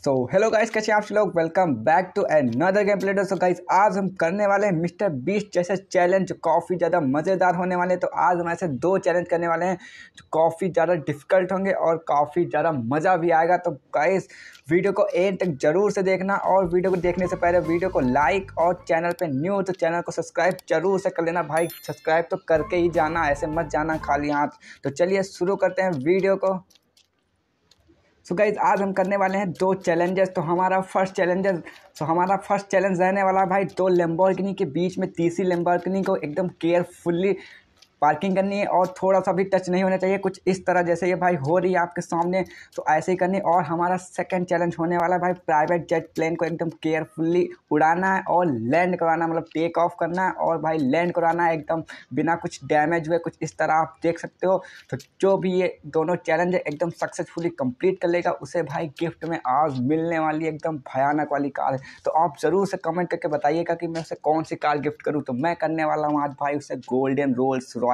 So hello guys, कैसे आप लोग। Welcome back to another game play. So guys, आज हम करने वाले हैं मिस्टर बीस्ट जैसे चैलेंज जो काफ़ी ज़्यादा मज़ेदार होने वाले हैं। तो आज हम ऐसे दो चैलेंज करने वाले हैं जो काफ़ी ज़्यादा डिफिकल्ट होंगे और काफ़ी ज़्यादा मज़ा भी आएगा। तो गाइस, वीडियो को एंड तक जरूर से देखना और वीडियो को देखने से पहले वीडियो को लाइक और चैनल पे न्यू हो तो चैनल को सब्सक्राइब जरूर से कर लेना भाई। सब्सक्राइब तो करके ही जाना, ऐसे मत जाना खाली हाथ। तो चलिए शुरू करते हैं वीडियो को। सो गाइज, आज हम करने वाले हैं दो चैलेंजेस। तो हमारा फर्स्ट चैलेंज रहने वाला है भाई दो लैम्बोर्गिनी के बीच में तीसरी लैम्बोर्गिनी को एकदम केयरफुली पार्किंग करनी है और थोड़ा सा भी टच नहीं होना चाहिए। कुछ इस तरह जैसे ये भाई हो रही है आपके सामने, तो ऐसे ही करनी। और हमारा सेकंड चैलेंज होने वाला है भाई प्राइवेट जेट प्लेन को एकदम केयरफुली उड़ाना है और लैंड करवाना, मतलब टेक ऑफ करना है और भाई लैंड करवाना है एकदम बिना कुछ डैमेज हुए। कुछ इस तरह आप देख सकते हो। तो जो भी ये दोनों चैलेंज है एकदम सक्सेसफुली कंप्लीट कर लेगा उसे भाई गिफ्ट में आज मिलने वाली एकदम भयानक वाली कार है। तो आप ज़रूर से कमेंट करके बताइएगा कि मैं उसे कौन सी कार गिफ्ट करूँ। तो मैं करने वाला हूँ आज भाई उसे गोल्डन रोल्स रॉयस।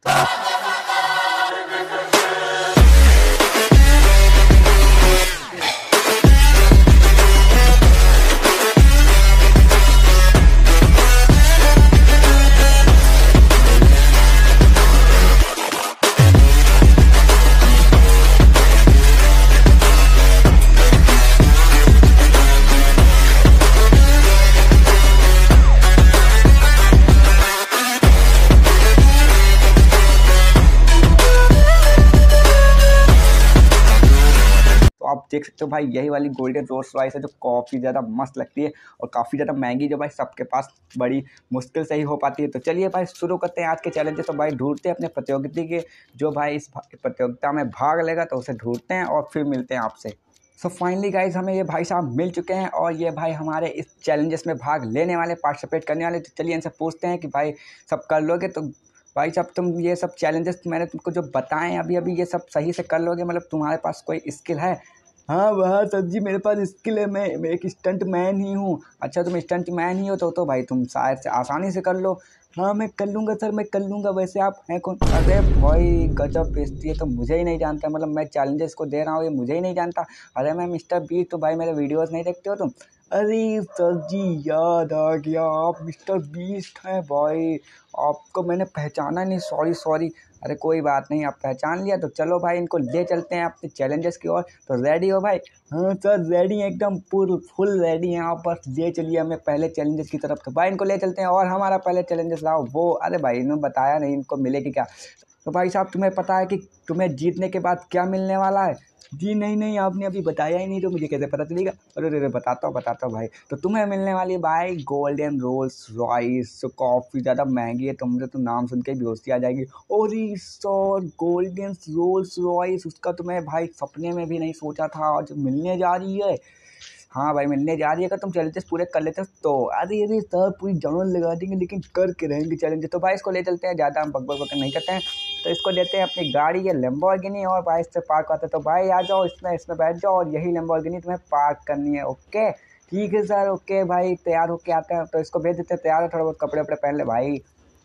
आप देख सकते हो भाई, यही वाली गोल्डन रोल्स रॉयस है जो काफ़ी ज़्यादा मस्त लगती है और काफ़ी ज़्यादा महंगी, जो भाई सबके पास बड़ी मुश्किल से ही हो पाती है। तो चलिए भाई शुरू करते हैं आज के चैलेंजेस। तो भाई ढूंढते हैं अपने प्रतियोगिता के, जो भाई इस प्रतियोगिता में भाग लेगा तो उसे ढूंढते हैं और फिर मिलते हैं आपसे। सो फाइनली गाइज, हमें ये भाई साहब मिल चुके हैं और ये भाई हमारे इस चैलेंजेस में भाग लेने वाले, पार्टिसिपेट करने वाले। तो चलिए इनसे पूछते हैं कि भाई सब कर लोगे। तो भाई साहब, तुम ये सब चैलेंजेस मैंने तुमको जो बताएं अभी अभी ये सब सही से कर लोगे, मतलब तुम्हारे पास कोई स्किल है? हाँ वह सर जी, मेरे पास स्किल है, मैं एक स्टंट मैन ही हूँ। अच्छा, तुम स्टंट मैन ही हो तो भाई तुम शायद से आसानी से कर लो। हाँ मैं कर लूँगा सर, मैं कर लूँगा। वैसे आप हैं कौन? अरे भाई गजब बेइज्जती है, तो मुझे ही नहीं जानता, मतलब मैं चैलेंजेस को दे रहा हूँ ये मुझे ही नहीं जानता। अरे मैं मिस्टर बीस्ट, तो भाई मेरे वीडियोस नहीं देखते हो तुम? अरे सर जी, याद आ गया, आप मिस्टर बीस्ट हैं भाई। आपको मैंने पहचाना नहीं, सॉरी सॉरी। अरे कोई बात नहीं, आप पहचान लिया तो चलो भाई इनको ले चलते हैं अपने चैलेंजेस की ओर। तो रेडी हो भाई? हाँ सर रेडी है, एकदम फुल रेडी हैं आप, बस ले चलिए हमें पहले चैलेंजेस की तरफ। तो भाई इनको ले चलते हैं और हमारा पहले चैलेंजेस लाओ वो। अरे भाई इन्होंने बताया नहीं इनको मिलेगी क्या। तो भाई साहब, तुम्हें पता है कि तुम्हें जीतने के बाद क्या मिलने वाला है? जी नहीं नहीं, आपने अभी बताया ही नहीं, तो मुझे कैसे पता चलेगा। अरे बताता हूँ भाई। तो तुम्हें मिलने वाली भाई गोल्डन रोल्स रॉयस, जो काफ़ी ज़्यादा महंगी है, तुमसे तो नाम सुन के भी बेहोशी आ जाएगी। और सर गोल्डन रोल्स रॉयस, उसका तो मैं भाई सपने में भी नहीं सोचा था आज मिलने जा रही है। हाँ भाई मिलने जा रही है, अगर तुम चैलेंजेस पूरे कर लेते तो। अरे सर पूरी जान लगा देंगे लेकिन करके रहेंगे चैलेंजेस। तो भाई इसको ले चलते हैं, ज़्यादा हम बक नहीं करते हैं। तो इसको देते हैं अपनी गाड़ी, ये लैम्बोर्गिनी, और भाई इससे पार्क करते हैं। तो भाई आ जाओ, इसमें बैठ जाओ और यही लैम्बोर्गिनी तुम्हें पार्क करनी है। ओके ठीक है सर, ओके भाई तैयार होके आते हैं। तो इसको भेज देते हैं, तैयार है, थोड़ा बहुत कपड़े वपड़े पहन ले भाई।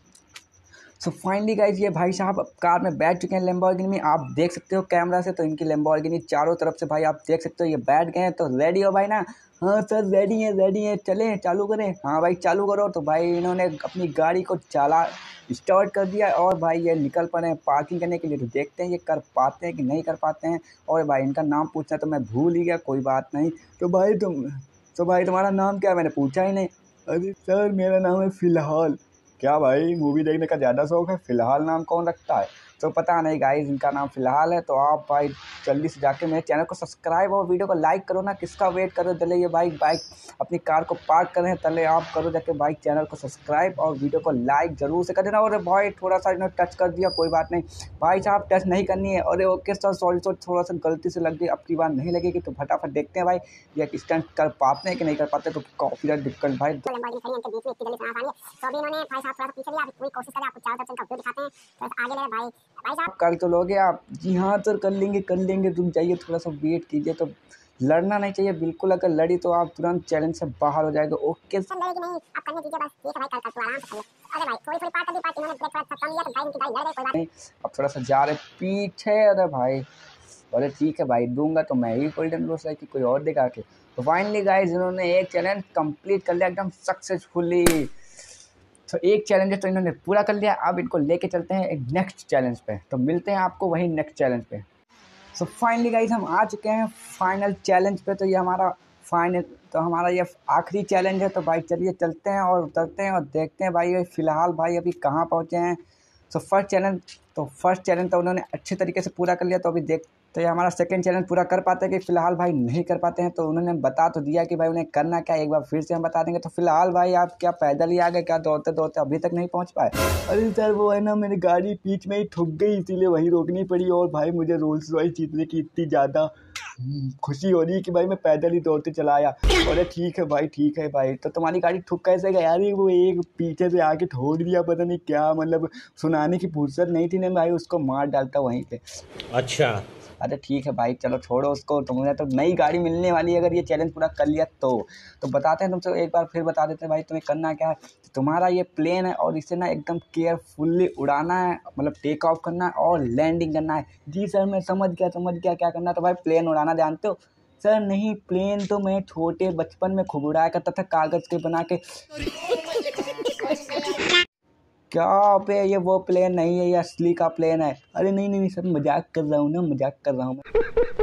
सो फाइनली गाइज, ये भाई साहब कार में बैठ चुके हैं लैम्बोर्गिनी में, आप देख सकते हो कैमरा से। तो इनकी लैम्बोर्गिनी चारों तरफ से भाई आप देख सकते हो ये बैठ गए हैं। तो रेडी हो भाई ना? हाँ सर रेडी है, चलें चालू करें? हाँ भाई चालू करो। तो भाई इन्होंने अपनी गाड़ी को स्टार्ट कर दिया और भाई ये निकल पड़े हैं पार्किंग करने के लिए। तो देखते हैं ये कर पाते हैं कि नहीं कर पाते हैं। और भाई इनका नाम पूछना तो मैं भूल ही गया, कोई बात नहीं। तो भाई तुम्हारा नाम क्या है? मैंने पूछा ही नहीं। अरे सर मेरा नाम है फिलहाल। क्या भाई, मूवी देखने का ज़्यादा शौक है? फ़िलहाल नाम कौन रखता है? तो पता नहीं गाइस, इनका नाम फ़िलहाल है। तो आप भाई जल्दी से जाके मेरे चैनल को सब्सक्राइब और वीडियो को लाइक करो ना, किसका वेट करो। चले ये भाई बाइक अपनी कार को पार्क करें, तले आप करो जाके भाई चैनल को सब्सक्राइब और वीडियो को लाइक ज़रूर से कर देना। और भाई थोड़ा सा इन्होंने टच कर दिया, कोई बात नहीं भाई साहब, टच नहीं करनी है। अरे ओके सर सॉरी सर, थोड़ा सा गलती से लग गई, अब की बार नहीं लगेगी। तो फटाफट देखते हैं भाई ये स्टंट कर पाते हैं कि नहीं कर पाते। तो काफ़ी ज़्यादा डिफिकल्ट भाई। कर तो लोगे आप? जी हाँ सर कर लेंगे, रुक जाइए थोड़ा सा वेट कीजिए। तो लड़ना नहीं चाहिए बिल्कुल, अगर लड़ी तो आप तुरंत चैलेंज से बाहर हो जाएगा। ओके सर लड़ेगी नहीं, आप करने दीजिए बस, ठीक है भाई, कर आराम से। अरे भाई थोड़ी पार्ट कर दी, पार्ट इन्होंने ब्रेक थोड़ा कम लिया तो गाड़ी उनकी गाड़ी लड़ गई, कोई बात नहीं। अब थोड़ा सा जा रहे पीछे। अरे भाई बोले ठीक है भाई दूंगा, तो मैं ही गोल्डन रोल्स रॉयस की कोई और दिखा के। तो फाइनली गाइज इन्होंने एक चैलेंज कंप्लीट कर लिया एकदम सक्सेसफुली। तो एक चैलेंज तो इन्होंने पूरा कर लिया, अब इनको लेके चलते हैं एक नेक्स्ट चैलेंज पे। तो मिलते हैं आपको वही नेक्स्ट चैलेंज पे। सो फाइनली गाइज हम आ चुके हैं फाइनल चैलेंज पे। तो ये हमारा ये आखिरी चैलेंज है। तो भाई चलिए चलते हैं और उतरते हैं और देखते हैं भाई फ़िलहाल भाई अभी कहाँ पहुँचे हैं। सो फर्स्ट चैलेंज तो उन्होंने अच्छे तरीके से पूरा कर लिया। तो अभी देखते हैं हमारा सेकंड चैलेंज पूरा कर पाते हैं कि फ़िलहाल भाई नहीं कर पाते हैं। तो उन्होंने बता तो दिया कि भाई उन्हें करना क्या है, एक बार फिर से हम बता देंगे। तो फ़िलहाल भाई आप क्या पैदल ही आ गए, क्या दौड़ते दौड़ते अभी तक नहीं पहुँच पाए? अरे सर वो है ना, मेरी गाड़ी बीच में ही ठुक गई, इसीलिए वहीं रोकनी पड़ी। और भाई मुझे रोल्स रॉयस जीतने की इतनी ज़्यादा खुशी हो रही है कि भाई मैं पैदल ही दौड़ते चला आया। अरे ठीक है भाई, ठीक है भाई। तो तुम्हारी गाड़ी ठुक कैसे गई यार? वो एक पीछे से आके ठोक दिया, पता नहीं क्या, मतलब सुनाने की फुर्सत नहीं थी ना भाई, उसको मार डालता वहीं पे। अच्छा अरे ठीक है भाई, चलो छोड़ो उसको। तुम्हें तो नई गाड़ी मिलने वाली है अगर ये चैलेंज पूरा कर लिया तो बताते हैं तुमसे, एक बार फिर बता देते हैं भाई तुम्हें करना क्या है। तो तुम्हारा ये प्लेन है और इसे ना एकदम केयरफुल्ली उड़ाना है, मतलब टेक ऑफ करना है और लैंडिंग करना है। जी सर मैं समझ गया क्या करना है। तो भाई प्लेन उड़ाना जानते हो? सर नहीं, प्लेन तो मैं छोटे बचपन में खूब उड़ाया करता था, कागज़ के बना के। क्या पे ये वो प्लेन नहीं है, ये असली का प्लेन है। अरे नहीं नहीं सर, मजाक कर रहा हूँ ना, मजाक कर रहा हूँ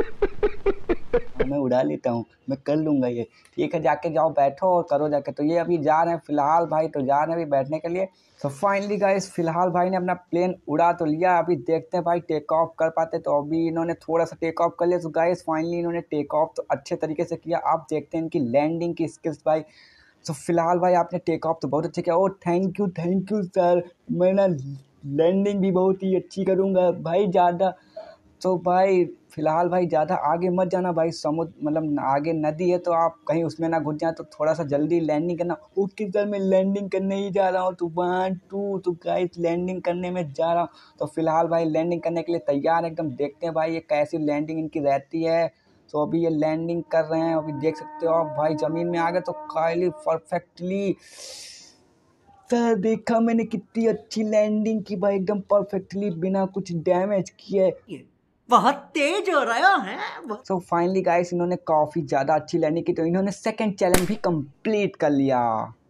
मैं उड़ा लेता हूँ, मैं कर लूँगा ये। ठीक है जाके जाओ बैठो और करो जाके। तो ये अभी जा रहे हैं फ़िलहाल भाई, तो जा रहे हैं अभी बैठने के लिए। तो फाइनली गाइस फ़िलहाल भाई ने अपना प्लेन उड़ा तो लिया, अभी देखते हैं भाई टेक ऑफ कर पाते। तो अभी इन्होंने थोड़ा सा टेक ऑफ कर लिया। तो गाइस फाइनली इन्होंने टेक ऑफ तो अच्छे तरीके से किया। आप देखते हैं इनकी लैंडिंग की स्किल्स भाई। तो फिलहाल भाई आपने टेक ऑफ तो बहुत अच्छे किया। ओ थैंक यू सर, मैं ना लैंडिंग भी बहुत ही अच्छी करूँगा भाई। ज़्यादा तो भाई फ़िलहाल भाई ज़्यादा आगे मत जाना भाई, समुद्र मतलब आगे नदी है तो आप कहीं उसमें ना घुस जाए। तो थोड़ा सा जल्दी लैंडिंग करना। ओके सर मैं लैंडिंग करने ही जा रहा हूँ। तो 1 2 तो गाइस लैंडिंग करने में जा रहा हूँ। तो फ़िलहाल भाई लैंडिंग करने के लिए तैयार है एकदम। देखते हैं भाई ये कैसी लैंडिंग इनकी रहती है। तो अभी ये लैंडिंग कर रहे हैं, अभी देख सकते हो आप भाई ज़मीन में आ गए तो कायली परफेक्टली। सर देखा मैंने कितनी अच्छी लैंडिंग की भाई, एकदम परफेक्टली बिना कुछ डैमेज किए। बहुत तेज हो रहा है। सो फाइनली गाइस इन्होंने काफ़ी ज़्यादा अच्छी लैंडिंग की, तो इन्होंने सेकंड चैलेंज भी कंप्लीट कर लिया।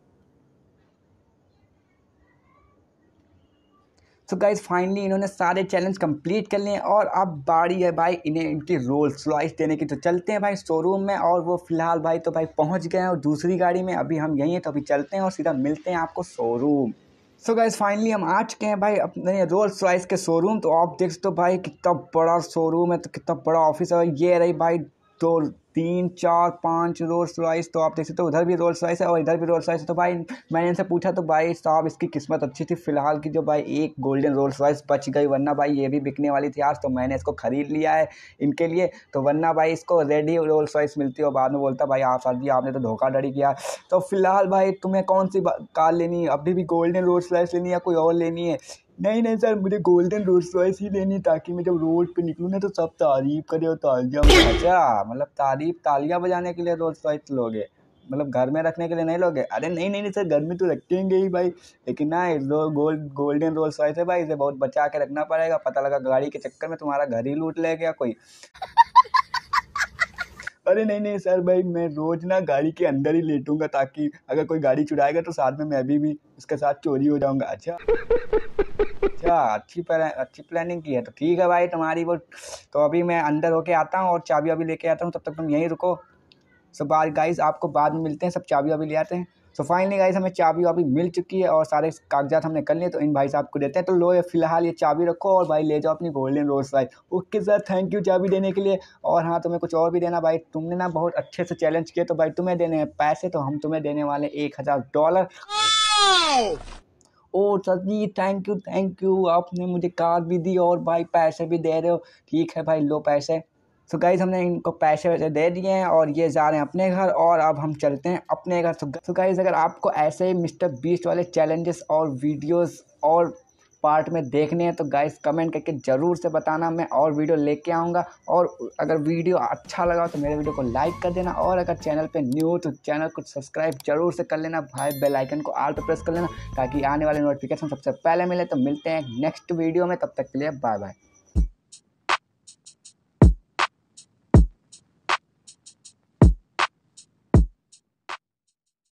सो गाइस फाइनली इन्होंने सारे चैलेंज कंप्लीट कर लिए और अब बारी है भाई इन्हें इनकी रोल्स रॉयस देने की। तो चलते हैं भाई शोरूम में। और वो फिलहाल भाई तो भाई पहुंच गए हैं और दूसरी गाड़ी में, अभी हम यहीं हैं। तो अभी चलते हैं और सीधा मिलते हैं आपको शोरूम। सो गाइस फाइनली हम आ चुके हैं भाई अपने रोल्स रॉयस के शोरूम। तो आप देख सकते हो भाई कितना बड़ा शोरूम है, तो कितना बड़ा ऑफिस है। ये रही भाई 2 3 4 5 रोल्स रॉयस। तो आप देख सकते हो उधर भी रोल्स रॉयस है और इधर भी रोल्स रॉयस है। तो भाई मैंने इनसे पूछा तो भाई साहब इसकी किस्मत अच्छी थी फिलहाल की, जो भाई एक गोल्डन रोल्स रॉयस बच गई, वरना भाई ये भी बिकने वाली थी आज। तो मैंने इसको ख़रीद लिया है इनके लिए। तो वरना भाई इसको रेडी रोल्स रॉयस मिलती और बाद में बोलता भाई आप सर जी आपने तो धोखाधड़ी किया। तो फिलहाल भाई तुम्हें कौन सी कार लेनी है? अभी भी गोल्डन रोल्स रॉयस लेनी है या कोई और लेनी है? नहीं सर मुझे गोल्डन रोल्स रॉयस ही लेनी, ताकि मैं जब रोड पे निकलूँ ना तो सब तारीफ करे और तालियां। अच्छा मतलब तालियां बजाने के लिए रोल्स रॉयस लोगे, मतलब घर में रखने के लिए नहीं लोगे? अरे नहीं सर घर में तो रखेंगे ही भाई, लेकिन ना गोल्डन रोल्स रॉयस है भाई, इसे बहुत बचा के रखना पड़ेगा। पता लगा गाड़ी के चक्कर में तुम्हारा घर ही लूट ले गया कोई। अरे नहीं सर भाई मैं रोज ना गाड़ी के अंदर ही लेटूंगा, ताकि अगर कोई गाड़ी चुराएगा तो साथ में मैं भी उसके साथ चोरी हो जाऊंगा। अच्छा अच्छी प्लानिंग की है। तो ठीक है भाई तुम्हारी वो। तो अभी मैं अंदर होके आता हूँ और चाबी अभी लेके आता हूँ, तब तक तुम यहीं रुको। सो गाइस आपको बाद में मिलते हैं, सब चाबी अभी ले आते हैं। सो फाइनली गाइस हमें चाबी अभी मिल चुकी है और सारे कागजात हमने कर लिए। तो इन भाई साहब को देते हैं। तो लो फिलहाल ये चाबी रखो और भाई ले जाओ अपनी golden Rolls Royce. Okay sir thank you चाबी देने के लिए। और हाँ तुम्हें कुछ और भी देना भाई, तुमने ना बहुत अच्छे से चैलेंज किए, तो भाई तुम्हें देने हैं पैसे। तो हम तुम्हें देने वाले $1000। Oh sir ji thank you, आपने मुझे कार भी दी और भाई पैसे भी दे रहे हो। ठीक है भाई लो पैसे। सो गाइज हमने इनको पैसे वैसे दे दिए हैं और ये जा रहे हैं अपने घर और अब हम चलते हैं अपने घर। सो गाइज अगर आपको ऐसे ही मिस्टर बीस्ट वाले चैलेंजेस और वीडियोस और पार्ट में देखने हैं तो गाइज कमेंट करके ज़रूर से बताना, मैं और वीडियो लेके आऊँगा। और अगर वीडियो अच्छा लगा तो मेरे वीडियो को लाइक कर देना, और अगर चैनल पे न्यू हो तो चैनल को सब्सक्राइब जरूर से कर लेना भाई, बेल आइकन को ऑल पे प्रेस कर लेना ताकि आने वाले नोटिफिकेशन सबसे पहले मिले। तो मिलते हैं नेक्स्ट वीडियो में, तब तक के लिए बाय बाय।